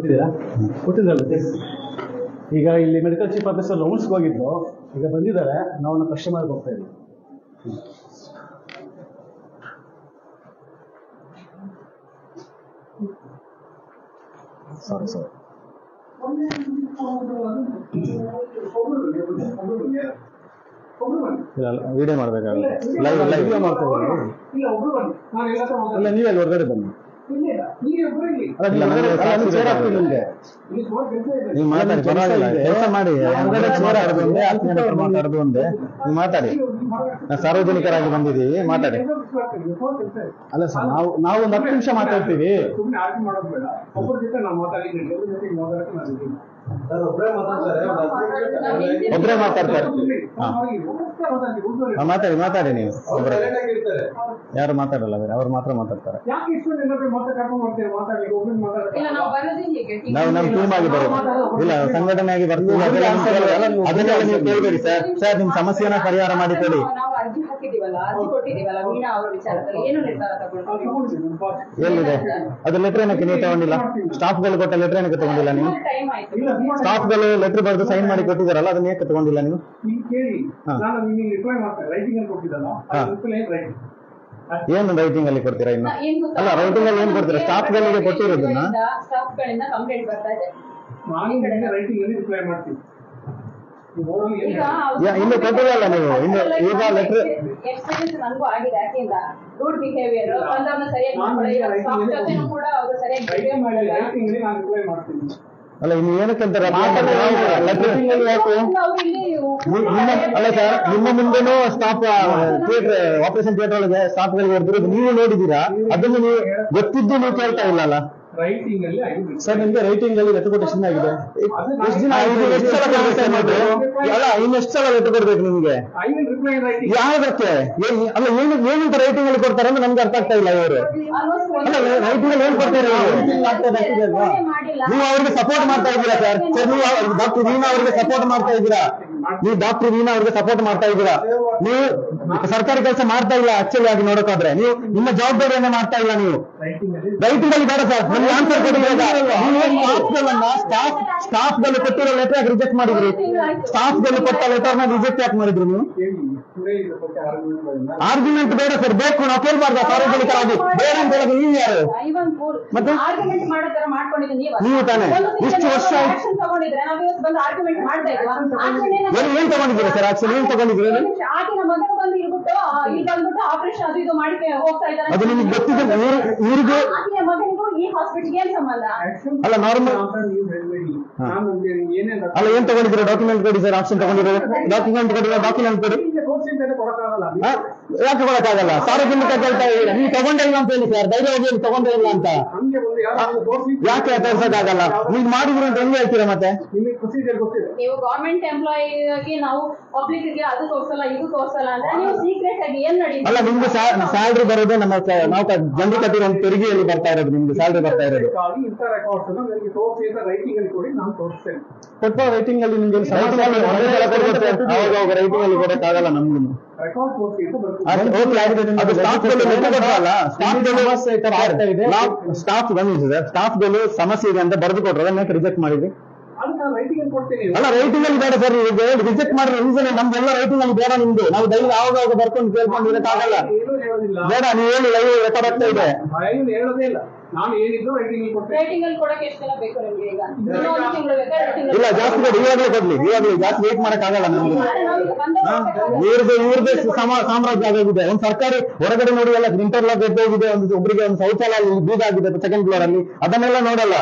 ಕೊಟ್ಟಿದ್ದೀರಾ? ಕೊಟ್ಟಿದ್ದಲ್ಲ. ಈಗ ಇಲ್ಲಿ ಮೆಡಿಕಲ್ ಚೀಫ್ ಆಫೀಸರ್ ರೌಂಡ್ಸ್ಗೆ ಹೋಗಿದ್ದು, ಈಗ ಬಂದಿದ್ದಾರೆ, ನಾವು ಕಸ್ಟಮರ್ಗೆ ಹೋಗ್ತಾ ಇದ್ದೀವಿ. ಸಾರಿ ವಿಡಿಯೋ ಮಾಡಬೇಕಾಗುತ್ತೆ. ಲೈವ್ ಮಾಡ್ತಾ ಇದ್ದೀವಿ. ಇಲ್ಲ, ನೀವೇ ಹೊರಗಡೆ ಬನ್ನಿ. ನೀವು ಮಾತಾಡಿ, ಪರವಾಗಿಲ್ಲ, ಕೆಲಸ ಮಾಡಿ. ಮಾತಾಡೋದು ಒಂದೇ, ನೀವು ಮಾತಾಡಿ. ನಾವು ಸಾರ್ವಜನಿಕರಾಗಿ ಬಂದಿದ್ದೀವಿ, ಮಾತಾಡಿ. ಅಲ್ಲ ಸರ್, ನಾವು ಒಂದು 10 ನಿಮಿಷ ಮಾತಾಡ್ತೀವಿ. ಒಬ್ಬರೇ ಮಾತಾಡ್ತಾರೆ. ಮಾತಾಡಿ ಮಾತಾಡಿ. ನೀವು ಒಬ್ಬರೇ, ಯಾರು ಮಾತಾಡಲ್ಲ, ಅವ್ರು ಮಾತ್ರ ಮಾತಾಡ್ತಾರೆ. ನಾವು ನಮ್ಮ ಟೀಮ್ ಆಗಿ ಬರೋದು ಇಲ್ಲ, ಸಂಘಟನೆಯಾಗಿ ಬರ್ತೀವಿ. ಅದನ್ನೆಲ್ಲ ನೀವು ಕೇಳಬೇಡಿ ಸರ್. ಸರ್, ನಿಮ್ ಸಮಸ್ಯೆನ ಪರಿಹಾರ ಮಾಡಿ ಕೊಡಿ. ಎಲ್ಲಿದೆ ಅದು ಲೆಟರ್? ಏನಕ್ಕೆ ನೀವು ತಗೊಂಡಿಲ್ಲ? ಸ್ಟಾಫ್ಗಳು ಕೊಟ್ಟ ಲೆಟರ್ ಏನಕ್ಕೆ ತಗೊಂಡಿಲ್ಲ ನೀವು? ಸ್ಟಾಫ್ಗಳು ಲೆಟರ್ ಬರೆದು ಸೈನ್ ಮಾಡಿ ಕೊಟ್ಟಿದ್ದಾರಲ್ಲ, ಅದನ್ನ ಏಕೆ ತಗೊಂಡಿಲ್ಲ ನೀವು? ಏನು ರೈಟಿಂಗ್ ಅಲ್ಲಿ ಕೊಡ್ತೀರಾ? ಇನ್ನು ಅಲ್ಲ, ರೈಟಿಂಗ್ ಅಲ್ಲಿ ಏನ್ ಕೊಡ್ತೀರಾ? ಸ್ಟಾಫ್ಗಳಿಗೆ ಕೊಟ್ಟಿರೋದನ್ನ ಇನ್ನು ಕೊಟ್ಟಿರಲ್ಲ ನೀವು. ಇನ್ನು ಈಗ ಲೆಟರ್ ಅಲ್ಲ, ಇನ್ನು ಏನಕ್ಕಂತಾರೆ? ಅಲ್ಲ ಸರ್, ನಿಮ್ಮ ಮುಂದೆನೂ ಸ್ಟಾಫ್ ಥಿಯೇಟರ್, ಆಪರೇಷನ್ ಥಿಯೇಟರ್ ಒಳಗೆ ಸ್ಟಾಫ್ಗಳಿಗೆ ಹೊಡೆದಿರೋದು ನೀವು ನೋಡಿದೀರಾ? ಅದನ್ನು ನೀವು ಗೊತ್ತಿದ್ದು ನೀವು ಕೇಳ್ತಾ ಇಲ್ಲ ಅಲ್ಲ ಸರ್? ನಿಮ್ಗೆ ರೈಟಿಂಗ್ ಅಲ್ಲಿ ಲೆಟರ್ ಕೊಟ್ಟು ಎಷ್ಟು ದಿನ ಆಗಿದೆ? ಎಷ್ಟು ದಿನ ಅಲ್ಲ, ಇನ್ನೆಷ್ಟು ಸಲ ಲೆಟರ್ ಕೊಡ್ಬೇಕು ನಿಮ್ಗೆ? ಯಾವ್ದಕ್ಕೆ? ಅಲ್ಲ, ಏನಂತ ರೈಟಿಂಗ್ ಅಲ್ಲಿ ಕೊಡ್ತಾರೆ ಅಂದ್ರೆ ನಮ್ಗೆ ಅರ್ಥ ಆಗ್ತಾ ಇಲ್ಲ. ಇವರು ಅಲ್ಲ, ರೈಟಿಂಗ್ ಅಲ್ಲಿ ಏನ್ ಕೊಡ್ತಾರೆ? ನೀವು ಅವ್ರಿಗೆ ಸಪೋರ್ಟ್ ಮಾಡ್ತಾ ಇದ್ದೀರಾ ಸರ್. ನೀವು ಡಾಕ್ಟರ್ ವೀಣಾ ಅವ್ರಿಗೆ ಸಪೋರ್ಟ್ ಮಾಡ್ತಾ ಇದ್ದೀರಾ. ನೀವು ಡಾಕ್ಟರ್ ವೀಣಾ ಅವ್ರಿಗೆ ಸಪೋರ್ಟ್ ಮಾಡ್ತಾ ಇದ್ದೀರಾ. ನೀವು ಸರ್ಕಾರಿ ಕೆಲಸ ಮಾಡ್ತಾ ಇಲ್ಲ. ಆಕ್ಚುಲಿ ಆಗಿ ನೋಡೋಕಾದ್ರೆ ನೀವು ನಿಮ್ಮ ಜವಾಬ್ದಾರಿಯನ್ನೇ ಮಾಡ್ತಾ ಇಲ್ಲ. ನೀವು ರೈಟಿಂಗ್ ಅಲ್ಲಿ ಬೇಡ ಸರ್, ನಮ್ಗೆ ಆನ್ಸರ್ ಕೊಡಿ. ಸ್ಟಾಫ್ಗಳು ಕೊಟ್ಟಿರೋ ಲೆಟರ್ ಯಾಕೆ ರಿಜೆಕ್ಟ್ ಮಾಡಿದ್ರಿ? ಸ್ಟಾಫ್ಗಳು ಕೊಟ್ಟ ಲೆಟರ್ ನ ರಿಜೆಕ್ಟ್ ಯಾಕೆ ಮಾಡಿದ್ರು ನೀವು? ಆರ್ಗ್ಯುಮೆಂಟ್ ಬೇಡ ಸರ್, ಬೇಕು. ನಾವು ಕೇಳ್ಬಾರ್ದು ಸಾರ್ವಜನಿಕರಾಗಿ. ಬೇಡ ಅಂತ ಹೇಳೋದು ನೀವು ಯಾರು? ಮತ್ತೆ ನೀವು ತಾನೆ ಇಷ್ಟು ವರ್ಷ ಏನ್ ತಗೊಂಡಿದ್ದೀರಾ ಸರ್? ಆಕ್ಚುಲಿ ಏನ್ ತಗೊಂಡಿದ್ದೀರಾ? ಅದು ನಿಮ್ಗೆ ಗೊತ್ತಿದೆ. ಇವ್ರಿಗೆ ಅಲ್ಲ, ನಾರ್ಮಲ್ ಅಲ್ಲ, ಏನ್ ತಗೊಂಡಿದ್ದೀರಾ? ಡಾಕ್ಯುಮೆಂಟ್ ಕೊಡಿ ಸರ್. ಆಪ್ಷನ್ ತಗೊಂಡಿರೋದು ಡಾಕ್ಯುಮೆಂಟ್ ಕೊಡಿ. ಡಾಕ್ಯುಮೆಂಟ್ ಕೊಡಿ. ಯಾಕೆ ಕೊಡಕ್ಕಾಗಲ್ಲ? ಸಾರ್ವಜನಿಕ ಕೇಳ್ತಾ ಇದ್ದೀರಾ, ನೀವು ತಗೊಂಡೇ ಇಲ್ಲ ಅಂತ ಹೇಳಿ ಸರ್. ಧೈರ್ಯವಾಗಿ ತಗೊಂಡೇ ಇಲ್ಲ ಅಂತ ಯಾಕೆ ತೋರ್ಸಕ್ಕಾಗಲ್ಲ? ನೀವು ಮಾಡಿದ್ರು ಅಂತ ಹೆಂಗೆ ಹೇಳ್ತೀರಾ? ಮತ್ತೆ ನೀವು ಗವರ್ಮೆಂಟ್ ಎಂಪ್ಲಾಯಿಗೆ ನಾವು ಪಬ್ಲಿಕ್ ಗೆ ಅದು ತೋರಿಸಲ್ಲ, ಇದು ತೋರಿಸಲ್ಲ ಅಂದ್ರೆ ನೀವು ಸೀಕ್ರೆಟ್ ಆಗಿ ಏನ್ ನಡೀತದೆ? ಅಲ್ಲ, ನಿಮ್ಗೆ ಸ್ಯಾಲ್ರಿ ಬರೋದು ನಮ್ಮ ನಾವು ಜನರು ಕಟ್ಟಿರೋ ತೆರಿಗೆಯಲ್ಲಿ ಬರ್ತಾ ಇರೋದು. ನಿಮ್ಗೆ ಸ್ಯಾಲ್ರಿ ಬರ್ತಾ ಇರೋದು. ಕೊಟ್ಟ ರೈಟಿಂಗ್ ಅಲ್ಲಿ ನಿಮ್ಗೆ ರೈಟಿಂಗ್ ಅಲ್ಲಿ ಕೊಡಕ್ಕಾಗಲ್ಲ. ನಮ್ಗೂ ಸ್ಟಾಫ್ಗಳು ಸಮಸ್ಯೆ ಇದೆ ಅಂತ ಬರೆದು ಕೊಟ್ಟರೆ ಅದನ್ನ ರಿಜೆಕ್ಟ್ ಮಾಡಿದ್ವಿ. ಅಲ್ಲ, ರೈಟಿಂಗ್ ಅಲ್ಲಿ ಬೇಡ ಸರ್. ರಿಜೆಕ್ಟ್ ಮಾಡಿರೋ ರೀಸನ್ ನಮ್ದೆಲ್ಲ ರೈಟಿಂಗ್ ಅಲ್ಲಿ ಬೇಡ. ನಿಮ್ದು ನಾವು ಡೈಲಿ ಯಾವಾಗ ಬರ್ಕೊಂಡು ಕೇಳ್ಕೊಂಡು ಇರಕ್ಕಾಗಲ್ಲ. ಬೇಡ, ನೀವು ಹೇಳಿ. ಲೈವ್ ರೆಕಾರ್ಡ್ ಆಗ್ತಾ ಇದೆ. ಇಲ್ಲ, ಜಾಸ್ತಿ ಕೊಡಿ. ಇವಾಗಲೇ ಕೊಡ್ಲಿ. ಇವಾಗಲೇ ಜಾಸ್ತಿ ವೇಟ್ ಮಾಡಕ್ಕಾಗಲ್ಲ ನಮ್ಗೆ. ಇವ್ರದ್ದು ಸಾಮ್ರಾಜ್ಯ ಆಗೋಗಿದೆ. ಒಂದು ಸರ್ಕಾರಿ ಹೊರಗಡೆ ನೋಡಿ ಎಲ್ಲ ಇಂಟರ್ಲಾಕ್ ಎದ್ದೋಗಿದೆ. ಒಬ್ಬರಿಗೆ ಒಂದು ಶೌಚಾಲಯ ಬೀಗ ಆಗಿದೆ ಸೆಕೆಂಡ್ ಫ್ಲೋರ್ ಅಲ್ಲಿ. ಅದನ್ನೆಲ್ಲ ನೋಡಲ್ಲ.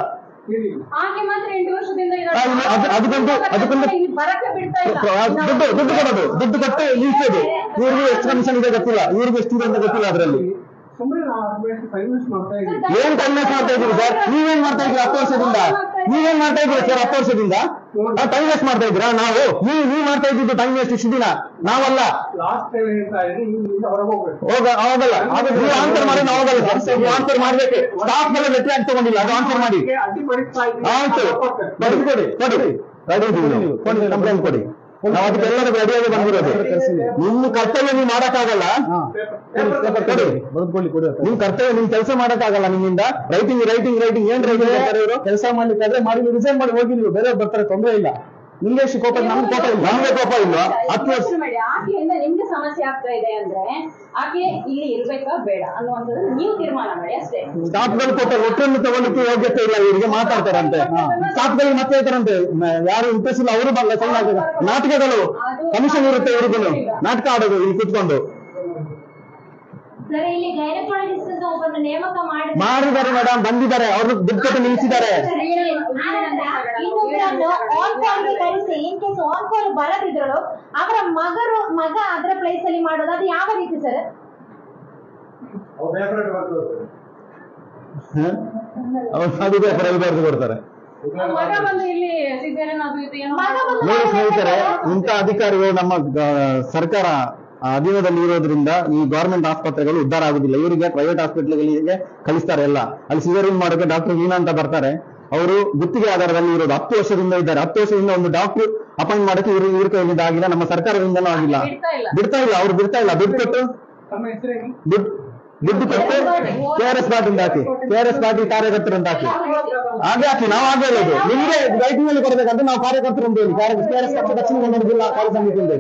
ದುಡ್ಡು ಕೊಟ್ಟು ನಿಲ್ಸೋದು. ಇವ್ರಿಗೆ ಎಷ್ಟು ಕಮಿಷನ್ ಇದೆ ಗೊತ್ತಿಲ್ಲ, ಇವ್ರಿಗೆ ಎಷ್ಟು ಇದೆ ಅಂತ ಗೊತ್ತಿಲ್ಲ. ಅದರಲ್ಲಿ ಏನ್ ಕನ್ವೆನ್ಸ್ ಮಾಡ್ತಾ ಇದ್ದೀರಿ ಸರ್? ನೀವೇನ್ ಮಾಡ್ತಾ ಇದ್ದೀರಿ 10 ವರ್ಷದಿಂದ? ನೀವೇನ್ ಮಾಡ್ತಾ ಇದ್ದೀರಿ ಸರ್ 10 ವರ್ಷದಿಂದ? ಟೈಮ್ ವೇಸ್ಟ್ ಮಾಡ್ತಾ ಇದ್ದೀರಾ? ನಾವು ನೀವ್ ಮಾಡ್ತಾ ಇದ್ದಿದ್ದು ಟೈಮ್ ವೇಸ್ಟ್ ಇಷ್ಟು ದಿನ, ನಾವಲ್ಲ. ಹೋಗಲ್ಲ. ನೀವು ಆನ್ಸರ್ ಮಾಡಿ. ನಾವು ಹೋಗಲ್ಲ ಸರ್. ನೀವು ಆನ್ಸರ್ ಮಾಡ್ಬೇಕು. ಸ್ಟಾಫ್ ಮೇಲೆ ಲೆಟರ್ ಆಗಿ ತಗೊಂಡಿಲ್ಲ, ಅದು ಆನ್ಸರ್ ಮಾಡಿ. ಆಯ್ತು, ಕೊಡಿ ಕಂಪ್ಲೇಂಟ್ ಕೊಡಿ. ನಾವು ಅದಕ್ಕೆಲ್ಲರೂ ರೆಡಿಯಾಗಿ ಬಂದಿರೋದು. ನಿಮ್ಮ ಕರ್ತವ್ಯ ನೀವು ಮಾಡಕ್ಕಾಗಲ್ಲ, ನಿಮ್ ಕರ್ತವ್ಯ ನಿಮ್ ಕೆಲಸ ಮಾಡಕ್ಕಾಗಲ್ಲ ನಿಮ್ಮಿಂದ. ರೈಟಿಂಗ್ ರೈಟಿಂಗ್ ರೈಟಿಂಗ್ ಏನ್ ರೈಟಿಂಗ್ ಮಾಡ್ತಾರೆ ಇವರು? ಕೆಲಸ ಮಾಡ್ಲಿಕ್ಕಾದ್ರೆ ಮಾಡಿ ರಿಸೈನ್ ಮಾಡಿ ಹೋಗಿ, ನೀವು ಬೇರೆ ಬರ್ತಾರೆ, ತೊಂದರೆ ಇಲ್ಲ. ನಿಮ್ಗೆ ಎಷ್ಟು ಕೋಪ? ನಮ್ಗೆ ಕೋಪ ಇಲ್ಲ. ನಮ್ಗೆ ಕೋಪ ಇಲ್ಲ. 10 ವರ್ಷ ಮಾಡಿ ಆಕೆಯಿಂದ ನಿಮ್ಗೆ ಸಮಸ್ಯೆ ಆಗ್ತಾ ಇದೆ ಅಂದ್ರೆ ಆಕೆ ಇಲ್ಲಿ ಇರ್ಬೇಕಾ ಬೇಡ ಅನ್ನುವಂಥದ್ದು ನೀವು ತೀರ್ಮಾನ ಮಾಡಿ ಅಷ್ಟೇ. ಸ್ಟಾಫ್ಗಳು ಕೊಟ್ಟ ಒಟ್ಟನ್ನು ತಗೊಳ್ಳಿಕ್ಕೆ ಯೋಗ್ಯತೆ ಇಲ್ಲ ಇವರಿಗೆ, ಮಾತಾಡ್ತಾರಂತೆ. ಸ್ಟಾಫ್ಗಳು ಮತ್ತೆ ಹೇಳ್ತಾರಂತೆ ಯಾರು ಇಂಟ್ರೆಸ್ಟ್ ಇಲ್ಲ, ಅವರು ಬರಲ್ಲ. ಸಣ್ಣ ನಾಟಕಗಳು ಕಮಿಷನ್ ಇರುತ್ತೆ ಇವ್ರಿಗೂ, ನಾಟಕ ಆಡೋದು ಇಲ್ಲಿ ಕುತ್ಕೊಂಡು. ಇಲ್ಲಿ ಗೈನಕಾಲಜಿಸ್ಟ್ ಒಬ್ಬರನ್ನು ನೇಮಕ ಮಾಡಿದ್ದಾರೆ ಮೇಡಮ್, ಬಂದಿದ್ದಾರೆ, ಅವ್ರು ದುಡ್ಡು ಕೊಟ್ಟು ನಿಲ್ಲಿಸಿದ್ದಾರೆ. ಇನ್ನೊಬ್ಬರನ್ನು ಆನ್ ಕಾಲ್ ಕರೆಸಿ ಇನ್ ಕೇಸ್ ಆನ್ ಕಾಲ್ ಬರದಿದ್ರು ಅವರ ಮಗ ಅದರ ಪ್ಲೇಸ್ ಅಲ್ಲಿ ಮಾಡೋದು, ಅದು ಯಾವ ರೀತಿ ಸರ್? ಬರೆದು ಕೊಡ್ತಾರೆ. ಮಗ ಬಂದು ಇಲ್ಲಿ ಸಿದ್ದೇನೆ ಅದು ಇದು ಏನೋ ನೋಡಿ ಸ್ನೇಹಿತರೆ, ಇಂಥ ಅಧಿಕಾರಿಗಳು ನಮ್ಮ ಸರ್ಕಾರ ಅಧೀನದಲ್ಲಿ ಇರೋದ್ರಿಂದ ಈ ಗವರ್ಮೆಂಟ್ ಆಸ್ಪತ್ರೆಗಳು ಉದ್ಧಾರ ಆಗುದಿಲ್ಲ. ಇವರಿಗೆ ಪ್ರೈವೇಟ್ ಹಾಸ್ಪಿಟಲ್ಗಳಿಗೆ ಕಳಿಸ್ತಾರೆ ಎಲ್ಲ. ಅಲ್ಲಿ ಸಿಸೇರಿಯನ್ ಮಾಡೋಕೆ ಡಾಕ್ಟರ್ ವೀಣಾ ಅಂತ ಬರ್ತಾರೆ, ಅವರು ಗುತ್ತಿಗೆ ಆಧಾರದಲ್ಲಿ ಇರೋದು. 10 ವರ್ಷದಿಂದ ಇದ್ದಾರೆ. 10 ವರ್ಷದಿಂದ ಒಂದು ಡಾಕ್ಟರ್ ಅಪಾಯಿಂಟ್ ಮಾಡಕ್ಕೆ ಇವ್ರ ಕೈಯಿಂದ ಆಗಿಲ್ಲ, ನಮ್ಮ ಸರ್ಕಾರದಿಂದನೂ ಆಗಿಲ್ಲ. ಬಿಡ್ತಾ ಇಲ್ಲ, ಅವ್ರು ಬಿಡ್ತಾ ಇಲ್ಲ. ದುಡ್ಡು ಕೊಟ್ಟು KRS ಪಾಟೀಲ್ ಹಾಕಿ, KRS ಪಾಟೀಲ್ ಕಾರ್ಯಕರ್ತರು ಅಂತ ಹಾಕಿ, ಹಾಗೆ ಹಾಕಿ. ನಾವು ಹಾಗೆ ಹೇಳೋದು, ನಿಮ್ಗೆ ರೈಟಿಂಗ್ ಅಲ್ಲಿ ಕೊಡಬೇಕಂತ ನಾವು ಕಾರ್ಯಕರ್ತರು ಅಂತ ಹೇಳಿ KRS ಪಕ್ಷ ದಕ್ಷಿಣ ಕನ್ನಡ ಜಿಲ್ಲಾ ಕಾರ್ಯ ಸಮಿತಿಯಿಂದ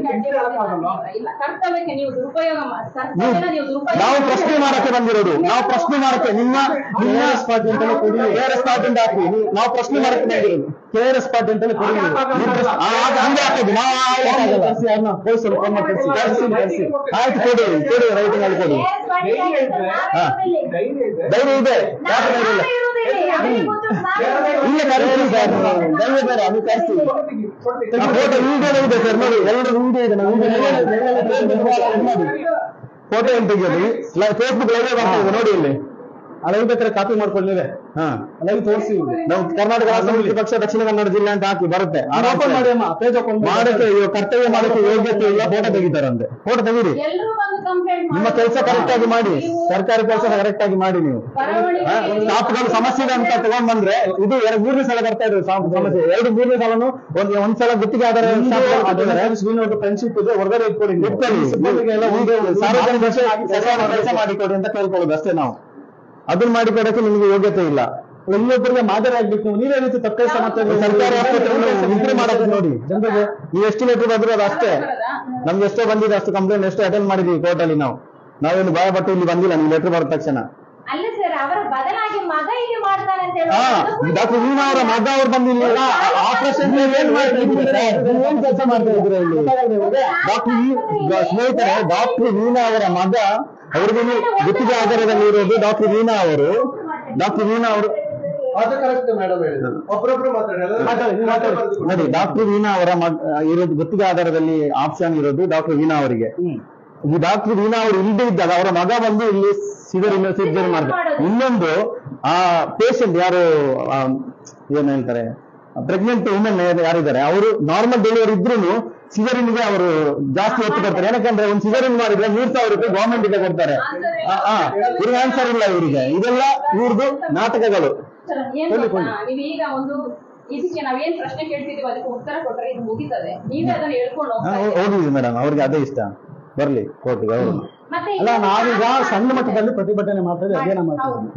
ನಾವು ಪ್ರಶ್ನೆ ಮಾಡಕ್ಕೆ ಬಂದಿರೋದು. ನಾವು ಪ್ರಶ್ನೆ ಮಾಡಕ್ಕೆ ನಿಮ್ಮ KRS ಪಾಟೀಲ್ ಅಂತಲೇ ಕೊಡಿ, KRS ಪಾಟೀಲ್ ಹಾಕಿ. ನಾವು ಪ್ರಶ್ನೆ ಮಾಡಕ್ಕೆ ಬಂದಿರೋದು KRS ಪಾಟೀಲ್ ಅಂತಲೇ ಕೊಡಿ. ಹಂಗೆ ಹಾಕೋದು ನಾವು. ಪೊಲೀಸರು ಫೋನ್ ಮಾಡಿ ಕಳಿಸಿ, ಆಯ್ತು ಕೊಡಿ ಕೊಡಿ, ರೈಟಿಂಗ್ ಅಲ್ಲಿ ಕೊಡಿ. ಧೈರ್ಯ ಇದೆ, ಇಲ್ಲ ಕರೆಸಿ ಸರ್, ಧೈರ್ಯ ಬೇಡ, ಅದು ಕರೆಸಿ. ಫೋಟೋ ವಿಡಿಯೋ ಇದೆ ಸರ್, ನೋಡಿ ಎಲ್ಲರೂ ವಿಡಿಯೋ ಇದೆ. ಫೋಟೋ ಏನು ತೆಗೆಯೋದು? ಫೇಸ್ಬುಕ್ ಲೈವ್ ಬರ್ತಾ ಇದೆ ನೋಡಿ, ಇಲ್ಲಿ ಆ ಲೈವ್ ಬೇಕಾದ್ರೆ ಕಾಪಿ ಮಾಡ್ಕೊಳ್ಳಿದೆ. ಲೈವ್ ತೋರಿಸಿ, ನಾವು ಕರ್ನಾಟಕ ರಾಷ್ಟ್ರ ಸಮಿತಿ ಪಕ್ಷ ದಕ್ಷಿಣ ಕನ್ನಡ ಜಿಲ್ಲೆ ಅಂತ ಹಾಕಿ ಬರುತ್ತೆ. ಓಪನ್ ಮಾಡಿ ಅಮ್ಮ, ಪೇಜ್ ಓಪನ್ ಮಾಡಕ್ಕೆ ಕರ್ತವ್ಯ ಮಾಡಕ್ಕೆ ಯೋಗ್ಯತೆ ಇಲ್ಲ, ಫೋಟೋ ತೆಗಿತಾರಂತೆ. ಫೋಟೋ ತೆಗೀರಿ, ನಿಮ್ಮ ಕೆಲಸ ಕರೆಕ್ಟ್ ಆಗಿ ಮಾಡಿ, ಸರ್ಕಾರಿ ಕೆಲಸ ಕರೆಕ್ಟ್ ಆಗಿ ಮಾಡಿ. ನೀವು ಸ್ಟಾಫ್ಗಳು ಸಮಸ್ಯೆ ಇದೆ ಅಂತ ತಗೊಂಡ್ ಬಂದ್ರೆ ಇದು 2-3 ಸಲ ಬರ್ತಾ ಇದ್ರು ಸಮಸ್ಯೆ. 2-3 ಸಲನು ಒಂದ್ಸಲ ಗುತ್ತಿಗೆ ಆಧಾರ ಫ್ರೆಂಡ್ಶಿಪ್ ಇದೆ, ಹೊರಗಡೆ ಇಟ್ಕೊಳ್ಳಿ, ಸಾರ್ವಜನಿಕ ಕೆಲಸ ಮಾಡಿಕೊಡಿ ಅಂತ ಕೇಳ್ಕೊಳ್ಳೋದು ಅಷ್ಟೇ ನಾವು. ಅದನ್ನ ಮಾಡಿಕೊಡಕ್ಕೆ ನಿಮ್ಗೆ ಯೋಗ್ಯತೆ ಇಲ್ಲ. ಇನ್ನೊಬ್ಬರಿಗೆ ಮಾದರಿ ಆಗ್ಬೇಕು. ನೀವೇ ರೀತಿ ತಕ್ಕ ಕೆಲಸ ಮಾಡ್ತಾರೆ. ಸರ್ಕಾರಿ ಆಸ್ಪತ್ರೆಯನ್ನು ಇಂಪ್ರೂವ್ ಮಾಡೋದು ನೋಡಿ ಜನರಿಗೆ. ನೀವು ಎಷ್ಟು ಲೆಟರ್ ಬಂದ್ರು ಅದು ಅಷ್ಟೇ. ನಮ್ಗೆ ಎಷ್ಟೋ ಬಂದಿದೆ, ಅಷ್ಟು ಕಂಪ್ಲೇಂಟ್ ಎಷ್ಟೋ ಅಟೆಂಡ್ ಮಾಡಿದೀವಿ ಕೋರ್ಟಲ್ಲಿ. ನಾವೇನು ಭಯ ಪಟ್ಟು ಇಲ್ಲಿ ಬಂದಿಲ್ಲ. ನೀವು ಲೆಟರ್ ಬರೋದ ತಕ್ಷಣ ಅಲ್ಲ ಸರ್, ಅವರ ಬದಲಾಗಿ ಮಗ ಇಲ್ಲಿ ಮಾಡ್ತಾನೆ ಅಂತ ಹೇಳಿ ಡಾಕ್ಟರ್ ವೀಣಾ ಅವರ ಮಗ ಅವ್ರು ಬಂದಿಲ್ಲ. ಆಪರೇಷನ್ ಏನ್ ಕೆಲಸ ಮಾಡ್ತಾ ಇದ್ರೆ ಇಲ್ಲಿ ಸ್ನೇಹಿತರೆ, ಡಾಕ್ಟರ್ ವೀಣಾ ಅವರ ಮಗ ಅವ್ರಿಗೂ ಗುತ್ತಿಗೆ ಆಧಾರದಲ್ಲಿ ಇರೋದು ಡಾಕ್ಟರ್ ವೀಣಾ ಅವರು. ಡಾಕ್ಟರ್ ವೀಣಾ ಅವರು ನೋಡಿ, ಡಾಕ್ಟರ್ ವೀಣಾ ಅವರ ಇರೋದು ಗುತ್ತಿಗೆ ಆಧಾರದಲ್ಲಿ ಆಪ್ಷನ್ ಇರೋದು ಡಾಕ್ಟರ್ ವೀಣಾ ಅವರಿಗೆ. ಈ ಡಾಕ್ಟರ್ ವೀಣಾ ಅವರು ಇಲ್ಲದೆ ಇದ್ದಾಗ ಅವರ ಮಗ ಬಂದು ಇಲ್ಲಿ ಸರ್ಜರಿ ಮಾಡ್ತಾರೆ. ಇನ್ನೊಂದು ಆ ಪೇಷಂಟ್ ಯಾರು ಏನ್ ಹೇಳ್ತಾರೆ, ಪ್ರೆಗ್ನೆಂಟ್ ವುಮೆನ್ ಯಾರಿದ್ದಾರೆ, ಅವರು ನಾರ್ಮಲ್ ಡೆಲಿವರಿ ಇದ್ರು ಸಿಸರಿನ್ಗೆ ಅವರು ಜಾಸ್ತಿ ಒತ್ತು ಕೊಡ್ತಾರೆ. ಏನಕ್ಕಂದ್ರೆ ಒಂದು ಸಿಸರಿನ್ ಮಾಡಿದ್ರೆ 3,000 ರೂಪಾಯಿ ಗವರ್ಮೆಂಟ್ ಇಂದ ಕೊಡ್ತಾರೆ. ಇವ್ರಿಗೆ ಆನ್ಸರ್ ಇಲ್ಲ ಇವರಿಗೆ. ಇದೆಲ್ಲ ಇವ್ರದ್ದು ನಾಟಕಗಳು. ಈಗ ಒಂದು ಇದಕ್ಕೆ ನಾವೇನ್ ಪ್ರಶ್ನೆ ಕೇಳ್ತಿದೀವಿ ಅದಕ್ಕೆ ಉತ್ತರ ಕೊಟ್ರೆ ಇದು ಮುಗಿತದೆ. ನೀವೇ ಅದನ್ನ ಹೇಳ್ಕೊಂಡು ಹೋಗಿದ್ವಿ ಮೇಡಮ್, ಅವ್ರಿಗೆ ಅದೇ ಇಷ್ಟ. ಬರ್ಲಿ ಕೋರ್ಟ್ಗೆ ಅವರು. ಅಲ್ಲ, ನಾವೀಗ ಸಣ್ಣ ಮಟ್ಟದಲ್ಲಿ ಪ್ರತಿಭಟನೆ ಮಾಡ್ತಾರೆ, ಅದೇನ ಮಾಡ್ತೀವಿ.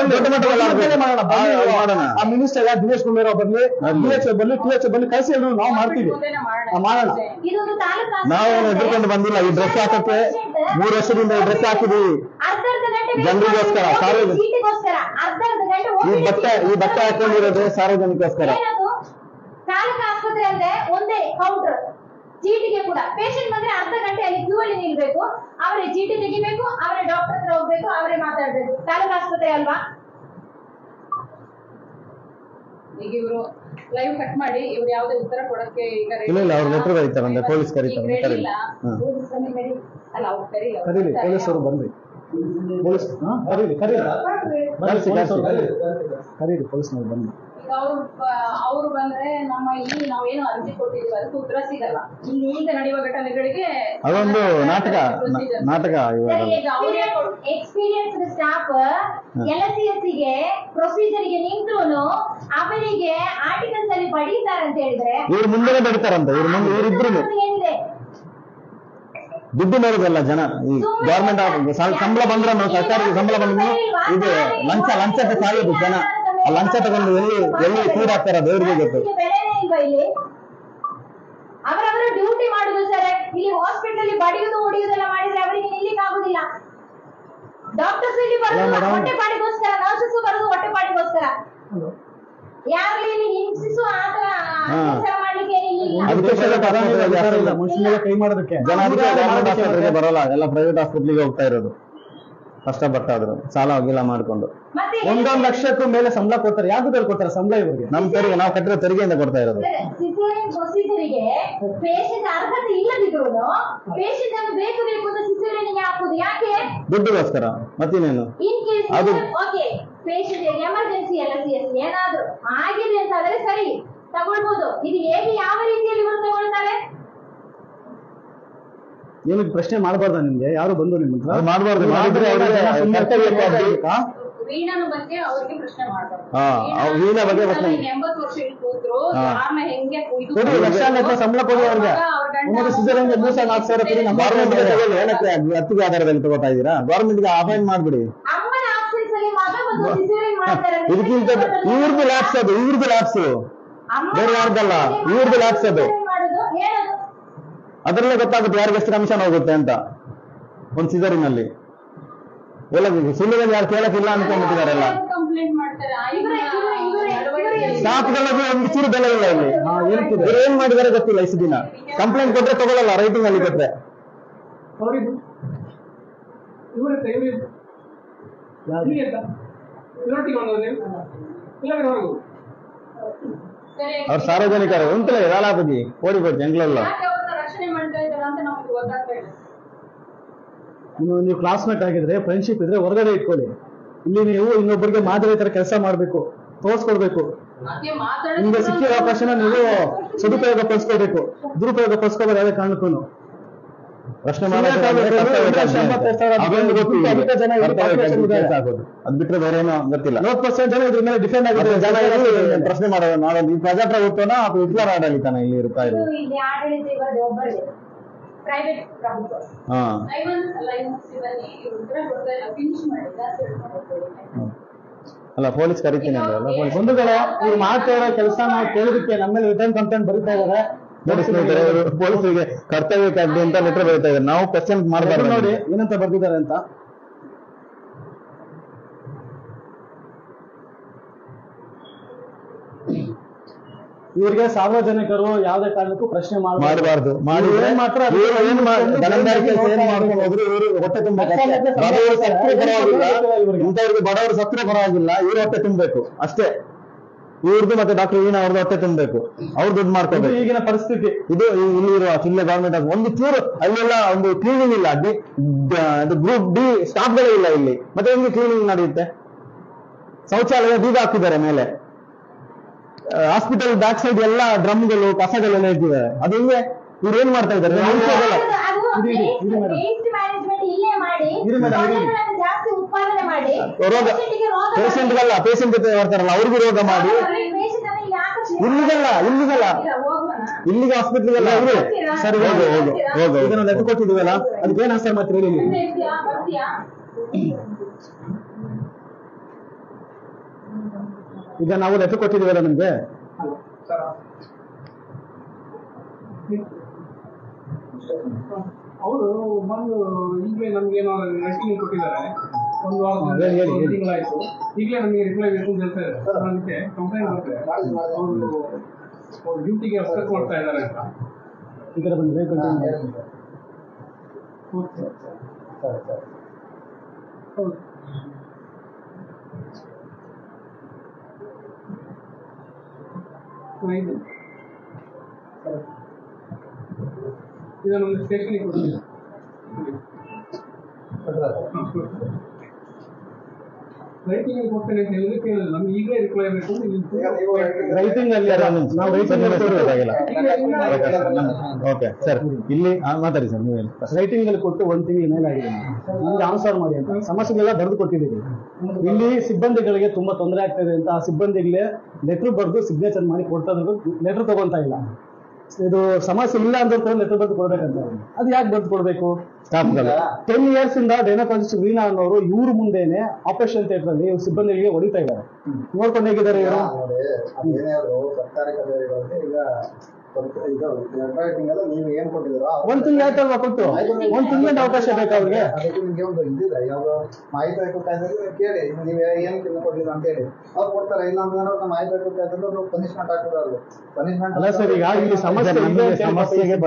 ಮಿನಿಸ್ಟರ್ ದಿನೇಶ್ ಗುಂಡೂರಾವ್ ಬರ್ಲಿ, TH ಬರ್ಲಿ, ಕಳಿಸಿ ನಾವು ಮಾಡ್ತೀವಿ, ಮಾಡೋಣ. ನಾವು ಎದುರ್ಕೊಂಡು ಬಂದಿಲ್ಲ. ಈ ಡ್ರೆಸ್ ಹಾಕಕ್ಕೆ 3 ವರ್ಷದಿಂದ ಈ ಡ್ರೆಸ್ ಹಾಕಿದೀವಿ ಜನರಿಗೋಸ್ಕರ, ಈ ಬಟ್ಟೆ ಹಾಕೊಂಡಿರೋದು ಸಾರ್ವಜನಿಕೋಸ್ಕರ. ತಾಲೂಕು ಆಸ್ಪತ್ರೆ ಅಂದ್ರೆ ಒಂದೇ ಕೌಂಟರ್, ಚೀಟಿಗೆ ಕೂಡ ಪೇಷಂಟ್ ಬಂದ್ರೆ ಅರ್ಧ ಗಂಟೆ ಅಲ್ಲಿ ಕ್ಯೂ ಅಲ್ಲಿ ನಿಲ್ಬೇಕು, ಅವರೇ ಚೀಟಿ ತೆಗಿಬೇಕು, ಅವರೇ ಡಾಕ್ಟರ್ ಹತ್ರ ಹೋಗ್ಬೇಕು, ಅವರೇ ಮಾತಾಡ್ಬೇಕು. ತಾಲೂಕು ಆಸ್ಪತ್ರೆ ಅಲ್ವಾ? ಈಗ ಇವರು ಲೈವ್ ಕಟ್ ಮಾಡಿ ಇವ್ರು ಯಾವುದೇ ಉತ್ತರ ಕೊಡಕ್ಕೆ ಈಗ ಇಲ್ಲ, ಅವ್ರು ಲೆಟರ್ ಬರೀತಾರಂತೆ, ಪೊಲೀಸ್ ಕರೀತಾರೆ. ಅಲ್ಲ, ಅವ್ರು ಕರೀಲಿ, ಪೊಲೀಸರು ಬಂದ್ರಿ, ಪೊಲೀಸ್ ಕರೀರಿ, ಪೊಲೀಸ್ನವ್ರು ಬಂದ್ರಿ. ಅವರು ಬಂದ್ರೆ ನಮ್ಮ ಇಲ್ಲಿ ನಾವೇನು ಅರ್ಜಿ ಕೊಟ್ಟಿದ್ದೀವಿ ಅದಕ್ಕೆ ಉತ್ತರ ಸಿಗಲ್ಲ. ಇಲ್ಲಿ ಈಗ ನಡೆಯುವ ಘಟನೆಗಳಿಗೆ ಅದೊಂದು ನಾಟಕ. ಎಕ್ಸ್ಪೀರಿಯನ್ಸ್ ಸ್ಟಾಫ್ LCS ಗೆ ಪ್ರೊಸೀಜರ್ ಗೆ ನಿಂತ್ರು ಅವರಿಗೆ ಆರ್ಟಿಕಲ್ಸ್ ಅಲ್ಲಿ ಬಡೀತಾರೆ ಅಂತ ಹೇಳಿದ್ರೆ ಇವ್ರು ಮುಂದೆ ಬಡಿತಾರಂತ ಇವರಿಬ್ರು ಏನಿದೆ ದುಡ್ಡು ನೋಡೋದಲ್ಲ ಜನ. ಈ ಗೌರ್ಮೆಂಟ್ ಸಂಬಳ ಬಂದ್ರೆ ನಾವು ಸರ್ಕಾರಕ್ಕೆ ಸಂಬಳ ಬಂದ್ರೆ ಇದು ಲಂಚಕ್ಕೆ ಸಾಯೋದು ಜನ. ಆ ಲಂಚ ತಗೊಂಡು ಎಲ್ಲಿ ಕೂಡಾಗ್ತಾರ ದೇವ್ರಿಗೆ ಗೊತ್ತು. ಬೆಲೆನೇ ಇಲ್ವಾ ಇಲ್ಲಿ? ಅವರವರ ಡ್ಯೂಟಿ ಮಾಡುದು ಸರ್. ಇಲ್ಲಿ ಹಾಸ್ಪಿಟಲ್ ಬಡಿಯುವುದು ಹೊಡಿಯುವುದೆಲ್ಲ ಮಾಡಿದ್ರೆ ಅವರಿಗೆ ನಿಲ್ಲಿಕ್ಕೆ ಆಗುದಿಲ್ಲ. ಡಾಕ್ಟರ್ಸ್ ಇಲ್ಲಿ ಬರೋದು ಹೊಟ್ಟೆಪಾಡಿಗೋಸ್ಕರ, ನರ್ಸಸ್ ಬರೋದು ಹೊಟ್ಟೆಪಾಡಿಗೋಸ್ಕರ. ಯಾರು ಇಲ್ಲಿ ಹಿಂಸಿಸುವ ಆತರ ಕೆಲಸ ಮಾಡ್ಲಿಕ್ಕೆ ಕೈ ಮಾಡೋದಕ್ಕೆ ಜನ ಆಸ್ಪತ್ರೆಗೆ ಬರೋಲ್ಲ, ಎಲ್ಲ ಪ್ರೈವೇಟ್ ಆಸ್ಪತ್ರೆಗೆ ಹೋಗ್ತಾ ಇರೋದು ಕಷ್ಟಪಟ್ಟಾದ್ರು ಸಾಲ ಗಿಲ್ಲ ಮಾಡ್ಕೊಂಡು. 1 ಲಕ್ಷಕ್ಕೂ ಮೇಲೆ ಸಂಬಳ ಕೊಡ್ತಾರೆ. ಯಾವ್ದು ಕೊಡ್ತಾರೆ ಸಂಬಳ ಇವರಿಗೆ? ನಮ್ ತೆರಿಗೆ ನಾವು ಕಟ್ಟಿರೋ ತೆರಿಗೆಯಿಂದ ಕೊಡ್ತಾ ಇರೋದು. ಸಿಸೇರಿಯನ್ ಪ್ರೊಸೀಜರಿಗೆ ಪೇಷಂಟ್ ಅರ್ಹತೆ ಇಲ್ಲದಿದ್ರು ಪೇಷಂಟ್ ಅನ್ನು ಬೇಕು ಅಂತ ಸಿಸೇರಿಯನ್ಗೆ ಹಾಕುದು ಯಾಕೆ? ದುಡ್ಡುಗೋಸ್ಕರ. ಮತ್ತೇನೇನು in case okay patient emergency ಎಲ್ಲ ಏನಾದ್ರು ಆಗಿದೆ ಅಂತ ಆದ್ರೆ ಸರಿ ತಗೊಳ್ಬಹುದು. ಇದು ಹೇಗೆ ಯಾವ ರೀತಿಯಲ್ಲಿ ಇವರು ತಗೊಳ್ತಾರೆ? ನಿಮಗೆ ಪ್ರಶ್ನೆ ಮಾಡಬಾರ್ದ? ನಿಮ್ಗೆ ಯಾರು ಬಂದು ನಿಮ್ಗೆ ಮಾಡಬಾರ್ದು. ವೀಣನ ಬಗ್ಗೆ ಅವ್ರಿಗೆ ಪ್ರಶ್ನೆ ಮಾಡಬಾರ್ದು. ವೀಣಾ ಬಗ್ಗೆ 80 ವರ್ಷ ಇಲ್ಲಿ ಕೂತ್ರು ಯಾರನ್ನ ಹೆಂಗೆ ಸಂಬಳ ಕೊಡಿ ಅವ್ರಿಗೆ. ಅತ್ತಿಗೆ ಆಧಾರದಲ್ಲಿ ತಗೋತಾ ಇದ್ದೀರಾ? ಗೌರ್ಮೆಂಟ್ಗೆ ಅಪಾಯಿಂಟ್ ಮಾಡ್ಬಿಡಿ. ಅಮ್ಮನ ಆಬ್ಸೆನ್ಸ್ ಅಲ್ಲಿ ಮಗ ಬಂದು ಸಿಸೇರಿಯನ್ ಮಾಡ್ತಾರೆ. ಇದಕ್ಕಿಂತ ಇವ್ರದ್ದು ಲ್ಯಾಬ್ಸ್ ಅದು, ಇವ್ರದ್ದು ಲ್ಯಾಬ್ಸ್ ಬೇರೆ ಯಾರ್ದಲ್ಲ, ಇವ್ರದ್ದು ಲ್ಯಾಬ್ಸ್ ಅದು. ಅದರಲ್ಲೇ ಗೊತ್ತಾಗುತ್ತೆ ಯಾರಿಗೆ ಎಷ್ಟು ಕಮಿಷನ್ ಹೋಗುತ್ತೆ ಅಂತ ಒಂದ್ ಸಿಸರಿನಲ್ಲಿ. ಎಲ್ಲ ಸುಳ್ಳು ಯಾರು ಕೇಳಕ್ಕಿಲ್ಲ ಅನ್ಕೊಂಡ್ಬಿಟ್ಟಿದಾರೆಲ್ಲ. ಸ್ಟಾಫ್ಗಳಿಗೆ ಒಂದು ಚೂರು ಬೆಲೆ ಇಲ್ಲ ಇಲ್ಲಿ. ಏನ್ ಮಾಡಿದಾರೆ ಗೊತ್ತಿಲ್ಲ. ಇಷ್ಟು ದಿನ ಕಂಪ್ಲೇಂಟ್ ಕೊಟ್ರೆ ತಗೊಳ್ಳಲ್ಲ, ರೈಟಿಂಗ್ ಅಲ್ಲಿ ಕೊಟ್ರೆ. ಅವ್ರ ಸಾರ್ವಜನಿಕರು ಉಂಟಲ್ಲ ವೇಲಾಪತಿ ಓಡಿಬೋದು ಜಂಗ್ಲಲ್ಲ. ನೀವು ಕ್ಲಾಸ್ಮೇಟ್ ಆಗಿದ್ರೆ ಫ್ರೆಂಡ್ಶಿಪ್ ಇದ್ರೆ ಹೊರಗಡೆ ಇಟ್ಕೊಳ್ಳಿ. ಇಲ್ಲಿ ನೀವು ಇನ್ನೊಬ್ಬರಿಗೆ ಮಾದರಿ ತರ ಕೆಲಸ ಮಾಡ್ಬೇಕು, ತೋರ್ಸ್ಕೊಡ್ಬೇಕು. ನಿಮ್ಗೆ ಸಿಕ್ಕಿರೋ ಅವಕಾಶನ ನೀವು ಸದುಪಯೋಗ ಪಡಿಸ್ಕೋಬೇಕು, ದುರುಪಯೋಗ ಪಡಿಸ್ಕೋಬೇಕು. ಯಾವುದೇ ಕಾರಣಕ್ಕೂ ಪ್ರಶ್ನೆ ಅದ್ ಬಿಟ್ರೆ ಬೇರೆ ಏನೋ ಗೊತ್ತಿಲ್ಲ. 40% ಜನ ಇದ್ರ ಮೇಲೆ ಡಿಫೆಂಡ್ ಆಗಿದೆ. ಜನ ಪ್ರಶ್ನೆ ಮಾಡೋದು ನಾವೊಂದು ಈ ಪ್ರಜಾಪ್ರಭುತ್ವನ ಅಥವಾ ಹಿಟ್ಲರ್ ಆಡಳಿತನ ಇಲ್ಲಿ ಇರ್ತಾ ಇರೋದು. ಅಲ್ಲ ಪೊಲೀಸ್ ಕರಿತೀನಿ ಅಲ್ಲ. ಬಂಧುಗಳೇ, ಇವ್ರು ಮಾಡ್ತಾ ಕೆಲಸ ನಾವು ಕೇಳೋದಕ್ಕೆ ನಮ್ಮ ಮೇಲೆ ರಿಟರ್ನ್ ಕಂಪ್ಲೇಂಟ್ ಬರೀತಾ ಇದ್ದಾರೆ. ನೋಡಿ ಸ್ನೇಹಿತರೆ, ಪೊಲೀಸರಿಗೆ ಕರ್ತವ್ಯ ಕಾಯ್ದೆ ಅಂತ ಲೆಟರ್ ಬರೀತಾ ಇದ್ದಾರೆ. ನಾವು ಕ್ವಶನ್ ಮಾಡಬಾರ್ದು. ನೋಡಿ ಏನಂತ ಬರ್ದಿದ್ದಾರೆ ಅಂತ. ಇವ್ರಿಗೆ ಸಾರ್ವಜನಿಕರು ಯಾವುದೇ ಕಾರಣಕ್ಕೂ ಪ್ರಶ್ನೆ ಮಾಡಬಾರ್ದು. ಮಾಡಿದ್ರೆ ಮಾತ್ರ ಹೊಟ್ಟೆ ಇಂಥವ್ರಿಗೆ ಬಡವರು ಸತ್ರ ಪರವಾಗಿಲ್ಲ, ಇವ್ರು ಹೊಟ್ಟೆ ತುಂಬಬೇಕು ಅಷ್ಟೇ. ಇವ್ರದ್ದು ಮತ್ತೆ ಡಾಕ್ಟರ್ ವೀಣಾ ಅವ್ರದ್ದು ಹೊಟ್ಟೆ ತುಂಬಬೇಕು, ಅವ್ರು ದುಡ್ಡು ಮಾಡ್ಕೋಬೇಕು. ಈಗಿನ ಪರಿಸ್ಥಿತಿ ಇದು. ಇಲ್ಲಿರುವ ಜಿಲ್ಲೆ ಗವರ್ಮೆಂಟ್ ಒಂದು ಚೂರು ಅಲ್ಲೆಲ್ಲ ಒಂದು ಕ್ಲೀನಿಂಗ್ ಇಲ್ಲ. ಗ್ರೂಪ್ ಡಿ ಸ್ಟಾಫ್ಗಳೇ ಇಲ್ಲ ಇಲ್ಲಿ. ಮತ್ತೆ ಹೆಂಗೆ ಕ್ಲೀನಿಂಗ್ ನಡೆಯುತ್ತೆ? ಶೌಚಾಲಯ ಬೀಗ ಹಾಕಿದ್ದಾರೆ ಮೇಲೆ. ಹಾಸ್ಪಿಟಲ್ ಬ್ಯಾಕ್ ಸೈಡ್ ಎಲ್ಲ ಡ್ರಮ್ಗಳು ಕಸಗಳೆಲ್ಲ ಇಟ್ಟಿದ್ದಾರೆ. ಅದು ಹೆಂಗೆ? ಇವ್ರು ಏನ್ ಮಾಡ್ತಾ ಇದ್ದಾರೆ? ರೋಗ ಪೇಷಂಟ್ಗಲ್ಲ, ಪೇಷಂಟ್ ಜೊತೆ ಬರ್ತಾರಲ್ಲ ಅವ್ರಿಗೂ ರೋಗ ಮಾಡಿ ಇಲ್ಲಿಗೆ ಹಾಸ್ಪಿಟ್ಲಿಗೆಲ್ಲ ಇವ್ರು. ಸರಿ ಹೋಗು ಈಗ ನಾವು ಲೆಕ್ಕ ಕೊಟ್ಟಿದ್ದೀವಲ್ಲ, ಅದಕ್ಕೇನ್ ಆನ್ಸರ್ ಮಾತ್ರ ಹೇಳಿ. ಈಗ ನಾವು ಲೆಕ್ಕ ಕೊಟ್ಟಿದ್ದೀವಲ್ಲ ನಿಮ್ಗೆ. ಅವರು ಬಂದು ಈಗಲೇ ನಮ್ಗೇನೋ ರೆಸ್ಟಿಂಗ್ ಕೊಟ್ಟಿದ್ದಾರೆ. ಒಂದು ವಾರ ತಿಂಗಳಾಯ್ತು. ಈಗಲೇ ನಮಗೆ ರಿಪ್ಲೈ ಬೇಕು ಅಂತ ಹೇಳ್ತಾ ಇದ್ದಾರೆ. ಅದಕ್ಕೆ ಕಂಪ್ಲೇಂಟ್ ಮಾಡ್ತಾರೆ. ಅವರು ಡ್ಯೂಟಿಗೆ ಅಬ್ಸ್ಟ್ರಕ್ಟ್ ಮಾಡ್ತಾ ಇದ್ದಾರೆ ಅಂತ. ಈ ಕಡೆ ಬಂದ್ರೆ ಇದನ್ನೊಂದು ಸ್ಟೇಷನ್ಗೆ ಕೊಡ್ತೀವಿ. ರೈಟಿಂಗ್ ಅಲ್ಲಿ ಕೊಡ್ತೇನೆ ಅಂತ ಹೇಳಿದ್ರೆ ಕೇಳಿಲ್ಲ, ನಮ್ಗೆ ಈಗಲೇ ರಿಪ್ಲೈ ಬೇಕು ಅಂತ ರೈಟಿಂಗ್ ಅಲ್ಲಿ ನಾವು ಓಕೆ ಸರ್, ಇಲ್ಲಿ ಮಾತಾಡಿ ಸರ್. ನೀವು ರೈಟಿಂಗ್ ಅಲ್ಲಿ ಕೊಟ್ಟು 1 ತಿಂಗಳ ಮೇಲೆ ಆಗಿದೆ, ನಮ್ಗೆ ಆನ್ಸರ್ ಮಾಡಿ ಅಂತ ಸಮಸ್ಯೆಗಳೆಲ್ಲ ಬರೆದು ಕೊಟ್ಟಿದ್ದೀವಿ. ಇಲ್ಲಿ ಸಿಬ್ಬಂದಿಗಳಿಗೆ ತುಂಬಾ ತೊಂದರೆ ಆಗ್ತಾ ಇದೆ ಅಂತ ಆ ಸಿಬ್ಬಂದಿಗಳೇ ಲೆಟರ್ ಬರೆದು ಸಿಗ್ನೇಚರ್ ಮಾಡಿ ಕೊಡ್ತಾ ಇದ್ರು, ಲೆಟರ್ ತಗೊಂತ ಇಲ್ಲ. ಇದು ಸಮಸ್ಯೆ ಇಲ್ಲ ಅಂತ ಲೆಟರ್ ಬರೆದು ಕೊಡ್ಬೇಕಂತ. ಅದು ಯಾಕೆ ಬರೆದು ಕೊಡ್ಬೇಕು? 10 years ಇಂದ ಡೈನಕಾಲಜಿಸ್ಟ್ ವೀಣಾ ಅನ್ನೋರು ಇವ್ರ ಮುಂದೆನೆ ಆಪರೇಷನ್ ಥಿಯೇಟರ್ ಅಲ್ಲಿ ಸಿಬ್ಬಂದಿಗಳಿಗೆ ಹೊಡಿತಾ ಇದ್ದಾರೆ. ನೋಡ್ಕೊಂಡು ಹೇಗಿದ್ದಾರೆ ಇವರು? ಸರ್ಕಾರಿ ಕಚೇರಿಗಳಲ್ಲಿ ನೀವು ಏನ್ ಕೊಟ್ಟಿದ್ದೀರಾ 1 ತಿಂಗಳು ಆಯ್ತಲ್ವಾ ಕೊಟ್ಟು? 1 ತಿಂಗಳಿಂದ ಅವಕಾಶ ಬೇಕಾ ಅವ್ರಿಗೆ? ಅದಕ್ಕೆ ನಿಮ್ಗೆ ಒಂದು ಇದಿದೆ, ಯಾವ ಮಾಹಿತಿ ಆಯ್ತು ಕಾಯ್ದಲ್ಲಿ ಕೇಳಿ ನೀವು ಏನ್ ಕೊಟ್ಟಿಲ್ಲ ಅಂತ ಹೇಳಿ ಅವ್ರು ಕೊಡ್ತಾರೆ. ಇಲ್ಲ ಅಂತಂದ್ರೆ ಮಾಹಿತಿ ಆಯ್ತು ಕಾಯ್ದಲ್ಲಿ ಪನಿಷ್ಮೆಂಟ್ ಹಾಕಿದ್ರು. ಅವ್ರಿಗೆ ಪನಿಷ್ಮೆಂಟ್ ಅಲ್ಲ ಸರ್, ಈಗ ಇಲ್ಲಿ ಸಮಸ್ಯೆಗೆ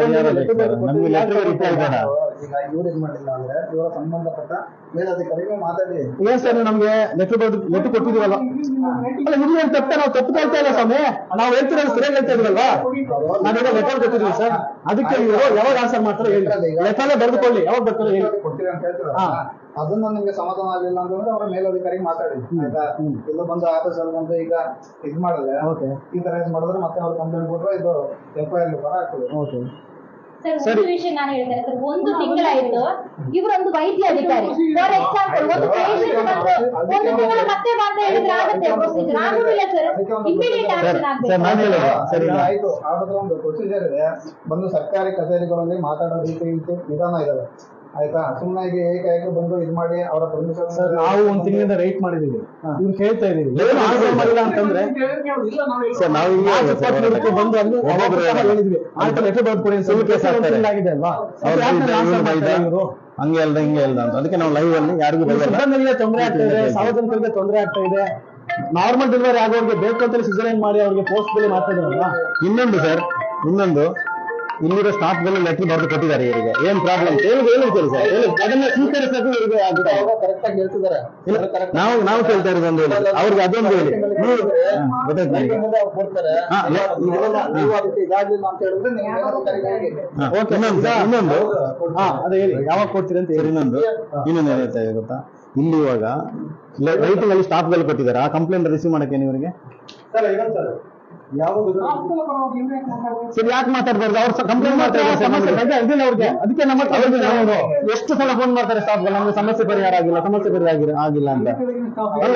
ಈಗ ಇವ್ರು ಇದು ಮಾಡಿಲ್ಲ ಅಂದ್ರೆ ಇವರ ಸಂಬಂಧಪಟ್ಟ ಮೇಲಧಿಕಾರಿಗೆ ಮಾತಾಡಿ. ಏನ್ ಸರ್ ನಮ್ಗೆ ಲೆಟರ್ ಕೊಟ್ಟಿದೀವಲ್ಲ? ಅಲ್ಲ ಇಲ್ಲಿ ತಪ್ಪೆ, ನಾವು ತಪ್ಪು ಹೇಳ್ತಾ ಇಲ್ಲ ಸ್ವಾಮಿ, ನಾವು ಹೇಳ್ತಿರೋದು ಸರಿಯಾಗಿ ಹೇಳ್ತಾ ಇದ್ರಲ್ವಾ? ನಾವೀಗ ಲೆಟರ್ ಕೊಟ್ಟಿದ್ದೀವಿ ಸರ್, ಅದಕ್ಕೆ ಇವರು ಯಾವಾಗ ಆನ್ಸರ್ ಮಾಡ್ತಾರೆ ಹೇಳಿ, ಲೆಟರ್ ಬರೆದುಕೊಳ್ಳಿ, ಯಾವಾಗ ಬರ್ತಾರೆ ಹೇಳಿ. ಕೊಡ್ತೀವಿ ಅಂತ ಹೇಳ್ತೀರಾ, ಅದನ್ನ ನಿಮ್ಗೆ ಸಮಾಧಾನ ಆಗಿಲ್ಲ ಅಂತಂದ್ರೆ ಅವರ ಮೇಲಧಿಕಾರಿಗೆ ಮಾತಾಡಿ ಆಯ್ತಾ. ಇಲ್ಲ ಬಂದು ಆಫೀಸಲ್ಲಿ ಬಂದು ಈಗ ಇದ್ ಮಾಡಿದ್ರೆ ಈ ತರ ಇದ್ ಮಾಡಿದ್ರೆ ಮತ್ತೆ ಅವ್ರು ಕಂಪ್ಲೇಂಟ್ ಕೊಟ್ಟರೆ ಇದು FIR ಬರ ಆಗ್ತದೆ. ಸರ್, ಒಂದು ವಿಷಯ ನಾನು ಹೇಳ್ತೇನೆ ಸರ್. 1 ತಿಂಗಳಾಯ್ತು, ಇವರೊಂದು ವೈದ್ಯ ಅಧಿಕಾರಿ. ಫಾರ್ ಎಕ್ಸಾಂಪಲ್ ಒಂದು ಪೇಷಂಟ್ ಬಂದು 1 ತಿಂಗಳು ಮತ್ತೆ ಬಂದು ಹೇಳಿದ್ರೆ ಆಗುತ್ತೆ ಪ್ರೊಸೀಜರ್? ಆಗುದಿಲ್ಲ ಸರ್, ಇಮಿಡಿಯೇಟ್ ಆಕ್ಷನ್ ಆಗ್ಬೇಕು. ಆಯ್ತು, ಆದ್ರೆ ಒಂದು ಪ್ರೊಸೀಜರ್ ಇದೆ. ಬಂದು ಸರ್ಕಾರಿ ಕಚೇರಿಗಳಲ್ಲಿ ಮಾತಾಡೋ ರೀತಿ ವಿಧಾನ ಇದಾವೆ ಆಯ್ತಾ. ಸುಮ್ಮನೆ ಏಕಾಏಕಿ ಬಂದು ಇದ್ ಮಾಡಿ ಅವರ ಪರ್ಮಿಷನ್. ಸರ್, ನಾವು 1 ತಿಂಗಳಿಂದ ರೈಟ್ ಮಾಡಿದೀವಿ, ಇವ್ರು ಕೇಳ್ತಾ ಇದೀವಿ ಏನು ಆನ್ಸರ್ ಮಾಡಿಲ್ಲ ಅಂತಂದ್ರೆ ಸರ್ ನಾವು ಬಂದು ಅಲ್ಲಿ ಹೇಳಿದ್ವಿ ಆಯ್ತು ಲೆಟರ್ ಬರ್ಕೊಡಿ ಆಗಿದೆ ಅಲ್ವಾ? ಹಂಗೆ ಅಲ್ದ ಹಿಂಗೆ ಅಲ್ದ ಅಂತ ಅದಕ್ಕೆ ನಾವು ಲೈವ್ ಅಲ್ಲಿ ಯಾರಿಗೂ ಸಿಬ್ಬಂದಿಗೆ ತೊಂದರೆ ಆಗ್ತಾ ಇದೆ, ಸಾರ್ವಜನಿಕರಿಗೆ ತೊಂದರೆ ಆಗ್ತಾ ಇದೆ. ನಾರ್ಮಲ್ ಡೆಲಿವರಿ ಆಗೋರಿಗೆ ಬೇಕು ಅಂತ ಸಿಸರೇನ್ ಮಾಡಿ ಅವ್ರಿಗೆ ಪೋಸ್ಟ್ ಬೆಲೆ ಮಾಡ್ತಾ ಇದ್ರಲ್ವಾ? ಇನ್ನೊಂದು ಸರ್, ಇಲ್ಲಿರೋ ಸ್ಟಾಫ್ ಗಳು ಲೆಟರ್ ಬರೆದು ಕೊಟ್ಟಿದ್ದಾರೆ ಇವರಿಗೆ. ಏನ್ ಪ್ರಾಬ್ಲಮ್ ಹೇಳಿರ್ತೀರಿ ಸರ್, ಅದನ್ನ ಸ್ವೀಕರಿಸೋದು ಇವರಿಗೆ ಕರೆಕ್ಟ್ ಆಗಿ ಹೇಳ್ತಿದ್ದಾರೆ. ನಾವು ಕೇಳ್ತಾ ಇರೋದು ಒಂದು ಹೇಳಿ, ಅವ್ರಿಗೆ ಅದೊಂದು ಹೇಳಿ ಕೊಡ್ತಾರೆ. ಇದಾಗಿಲ್ಲ ಅಂತ ಹೇಳಿದ್ರೆ ಇನ್ನೊಂದು ಅದೇ ಹೇಳಿ ಯಾವಾಗ ಕೊಡ್ತೀರಿ ಅಂತ ಹೇಳಿ. ಇನ್ನೊಂದು ಹೇಳ್ತಾ ಇದೆ ಗೊತ್ತಾ, ಇಲ್ಲಿ ಇವಾಗ ರೈಟಿಂಗ್ ಅಲ್ಲಿ ಸ್ಟಾಫ್ ಗಳು ಕೊಟ್ಟಿದ್ದಾರೆ, ಆ ಕಂಪ್ಲೇಂಟ್ ರಿಸೀವ್ ಮಾಡಕ್ಕೆ ಇವರಿಗೆ ಸರಿ ಯಾಕೆ ಮಾತಾಡ್ಬಾರ್ದು? ಅವ್ರು ಕಂಪ್ಲೇಂಟ್ ಮಾಡ್ತಾರೆ, ಅವ್ರಿಗೆ ಅದಕ್ಕೆ ನಮ್ಮ ಎಷ್ಟು ಸಲ ಫೋನ್ ಮಾಡ್ತಾರೆ ಸ್ಟಾಫ್ ಗಳು, ನಮ್ಗೆ ಸಮಸ್ಯೆ ಪರಿಹಾರ ಆಗಿಲ್ಲ ಆಗಿಲ್ಲ ಅಂತ. ಅಲ್ಲ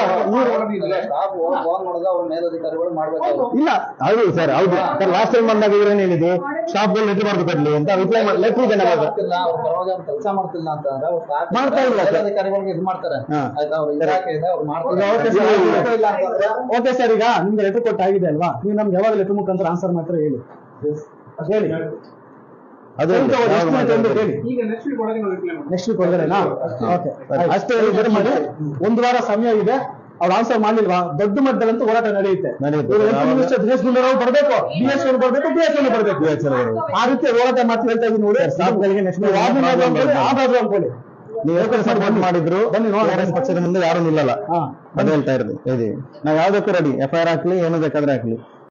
ಇಲ್ಲ ಹೌದು ಸರ್, ಹೌದು ಸರ್. ಲಾಸ್ಟ್ ಟೈಮ್ ಬಂದಾಗ ಇವ್ರೇನ್ ಹೇಳಿದ್ರು, ಸ್ಟಾಫ್ ಗಳು ಲೆಟರ್ ಬರೆದು ಕೊಡ್ಲಿ ಅಂತ ರಿಪ್ಲೈ ಲೆಟರ್ ಜನ ಕೆಲಸ ಮಾಡ್ತಿಲ್ಲ ಅಂತಂದ್ರೆ ಮಾಡ್ತಾ ಇಲ್ಲ ಅಧಿಕಾರಿಗಳಿಗೆ ಇದು ಮಾಡ್ತಾರೆ ಆಯ್ತಾ. ಅವ್ರು ಇಲಾಖೆಯಿಂದ ಅವ್ರು ಮಾಡ್ತಾರೆ. ಓಕೆ ಸರ್, ಈಗ ನಿಮ್ಗೆ ಲೆಟರ್ ಕೊಟ್ಟಾಗಿದೆ ಅಲ್ವಾ? ನೀವು ನಮ್ಗೆ ಯಾವಾಗ ಲೆಟರ್ ಮುಖಾಂತರ ಆನ್ಸರ್ ಮಾಡ್ತಾರೆ ಹೇಳಿ ಅದು ಹೇಳಿ. ಈಗ ನೆಕ್ಸ್ಟ್ ವೀಕ್ ಹೊರಗಡೆನಾ? ಓಕೆ ಅಷ್ಟೇ ಮಾಡಿ. 1 ವಾರ ಸಮಯ ಇದೆ, ಅವ್ರು ಆನ್ಸರ್ ಮಾಡ್ಲಿಲ್ವಾ ದೊಡ್ಡ ಮಟ್ಟದಲ್ಲಂತೂ ಹೋರಾಟ ನಡೆಯುತ್ತೆ. ದಿನೇಶ್ ಗುಂಡೂರಾವ್ ಬರ್ಬೇಕು, BS ಬರ್ಬೇಕು, BS ಬರ್ಬೇಕು, ಆ ರೀತಿ ಹೋರಾಟ ಮಾಡ್ತೀವಿ ಹೇಳ್ತಾ ಇದೀನಿ ನೋಡಿ. ಆದಾದ್ರು ಅನ್ಕೊಳ್ಳಿ, ನೀವು ಸಪೋರ್ಟ್ ಮಾಡಿದ್ರು ಪಕ್ಷದ ಮುಂದೆ ಯಾರು ನಿಲ್ಲಲ್ಲ ಅಂತ ಹೇಳ್ತಾ ಇದ್ದೀವಿ. ನಾವು ಯಾವ್ದಕ್ಕೂ ರೆಡಿ, FIR ಹಾಕ್ಲಿ, ಏನು ಬೇಕಾದ್ರೆ ಹಾಕ್ಲಿ.